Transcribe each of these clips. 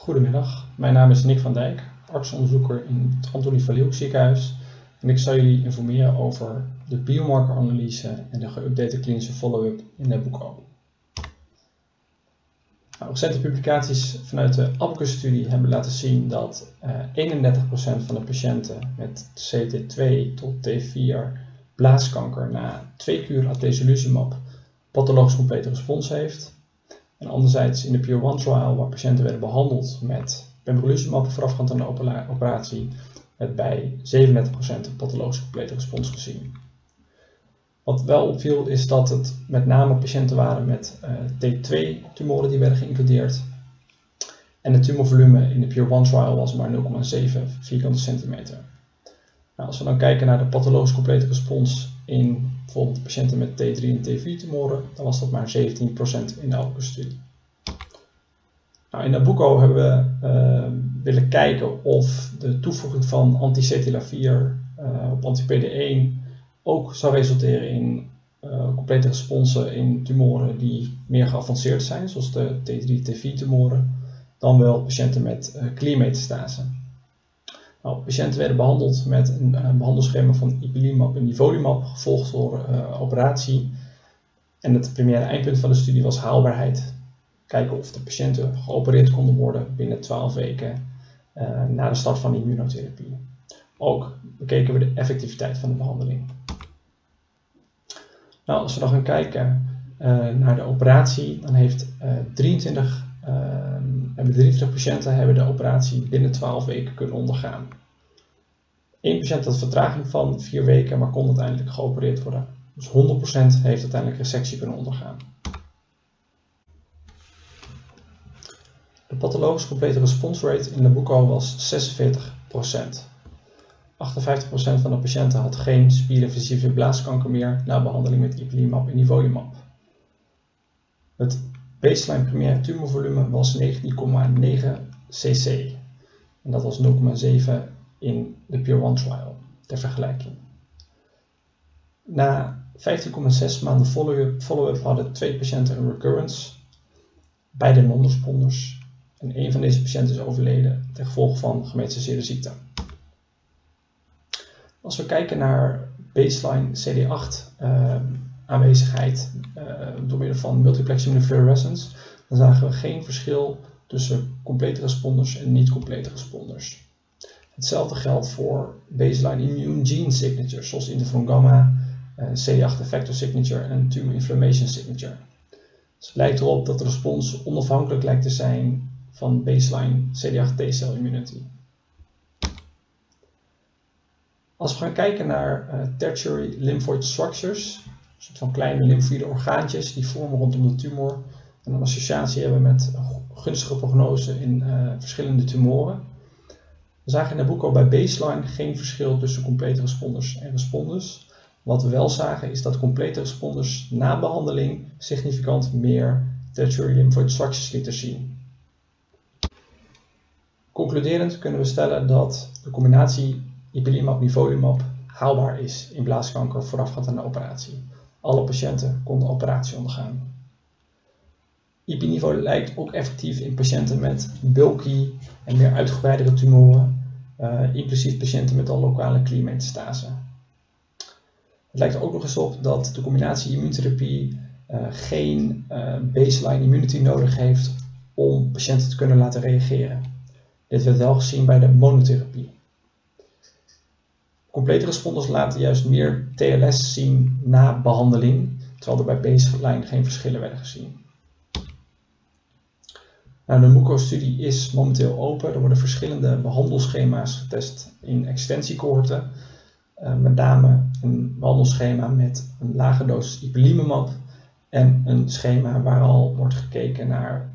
Goedemiddag, mijn naam is Nick van Dijk, artsonderzoeker in het Antonie van Leeuwenhoek ziekenhuis en ik zal jullie informeren over de biomarkeranalyse en de geüpdate klinische follow-up in Nabucco. Recente publicaties vanuit de Abacus-studie hebben laten zien dat 31% van de patiënten met CT2 tot T4 blaaskanker na 2 kuur atezolizumab pathologisch complete respons heeft. En anderzijds in de PURE-1 trial, waar patiënten werden behandeld met pembrolizumab voorafgaand aan de operatie, werd bij 37% een pathologisch complete respons gezien. Wat wel opviel is dat het met name patiënten waren met T2-tumoren die werden geïncludeerd. En het tumorvolume in de PURE-1 trial was maar 0,7 vierkante centimeter. Nou, als we dan kijken naar de pathologisch complete respons in bijvoorbeeld patiënten met T3 en T4 tumoren, dan was dat maar 17% in de Abacus-studie. Nou, in Nabucco hebben we willen kijken of de toevoeging van anti-CTLA-4 op anti-PD-1 ook zou resulteren in complete responsen in tumoren die meer geavanceerd zijn, zoals de T3, T4 tumoren, dan wel patiënten met kliermetastase. Nou, patiënten werden behandeld met een behandelschema van ipilimumab en nivolumab, gevolgd door operatie. En het primaire eindpunt van de studie was haalbaarheid. Kijken of de patiënten geopereerd konden worden binnen 12 weken na de start van de immunotherapie. Ook bekeken we de effectiviteit van de behandeling. Nou, als we dan gaan kijken naar de operatie, dan heeft 23 patiënten hebben de operatie binnen 12 weken kunnen ondergaan. 1 patiënt had vertraging van 4 weken, maar kon uiteindelijk geopereerd worden. Dus 100% heeft uiteindelijk resectie kunnen ondergaan. De pathologisch complete response rate in Nabucco was 46%. 58% van de patiënten had geen spierinvasieve blaaskanker meer na behandeling met ipilimumab en nivolumab. Het baseline primaire tumorvolume was 19,9 cc. En dat was 0,7 in de PURE-1 trial, ter vergelijking. Na 15,6 maanden follow-up hadden 2 patiënten een recurrence, beide non-responders. En 1 van deze patiënten is overleden ten gevolge van gemetastaseerde ziekte. Als we kijken naar baseline CD8 aanwezigheid door middel van multiplex immunofluorescence, dan zagen we geen verschil tussen complete responders en niet-complete responders. Hetzelfde geldt voor baseline immune gene signatures, zoals interferon gamma, CD8 effector signature en tumor inflammation signature. Dus het lijkt erop dat de respons onafhankelijk lijkt te zijn van baseline CD8 T-cell immunity. Als we gaan kijken naar tertiary lymphoid structures, een soort van kleine lymfoïde orgaantjes die vormen rondom de tumor en een associatie hebben met gunstige prognose in verschillende tumoren. We zagen in Nabucco bij baseline geen verschil tussen complete responders en responders. Wat we wel zagen is dat complete responders na behandeling significant meer tertiary lymphoid structures lieten zien. Concluderend kunnen we stellen dat de combinatie ipilimumab-nivolumab haalbaar is in blaaskanker voorafgaand aan de operatie. Alle patiënten konden operatie ondergaan. Ipi-nivo lijkt ook effectief in patiënten met bulky en meer uitgebreidere tumoren, inclusief patiënten met al lokale kliermetastase. Het lijkt er ook nog eens op dat de combinatie immuuntherapie geen baseline immunity nodig heeft om patiënten te kunnen laten reageren. Dit werd wel gezien bij de monotherapie. Complete responders laten juist meer TLS zien na behandeling, terwijl er bij baseline geen verschillen werden gezien. Nou, de Nabucco-studie is momenteel open. Er worden verschillende behandelschema's getest in extensiecohorten. Met name een behandelschema met een lage dosis ipilimumab en een schema waar al wordt gekeken naar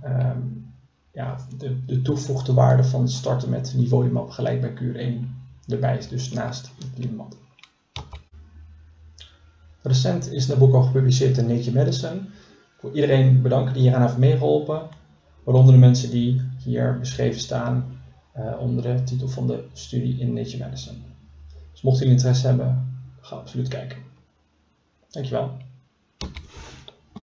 de toegevoegde waarde van starten met nivolumab gelijk bij kuur 1 erbij, dus naast ipilimumab. Recent is Nabucco gepubliceerd in Nature Medicine. Ik wil iedereen bedanken die hieraan heeft meegeholpen, waaronder de mensen die hier beschreven staan onder de titel van de studie in Nature Medicine. Dus mocht u interesse hebben, ga absoluut kijken. Dankjewel.